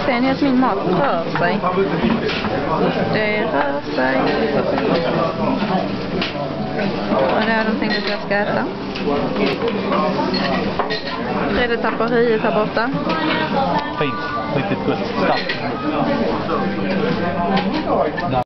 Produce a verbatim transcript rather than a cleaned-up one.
Ser ni att min mat rör sig? Det rör sig. Och det är de tänkt att jag ska äta. Tredje tapperiet här borta. Fint, riktigt gott. Starkt.